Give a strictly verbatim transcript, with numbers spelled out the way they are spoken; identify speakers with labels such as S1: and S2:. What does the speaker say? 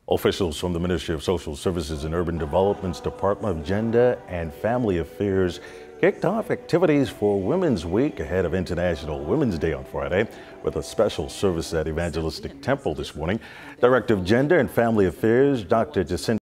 S1: Officials from the Ministry of Social Services and Urban Development's Department of Gender and Family Affairs kicked off activities for Women's Week ahead of International Women's Day on Friday with a special service at Evangelistic Temple this morning. Director of Gender and Family Affairs, Doctor Jacinta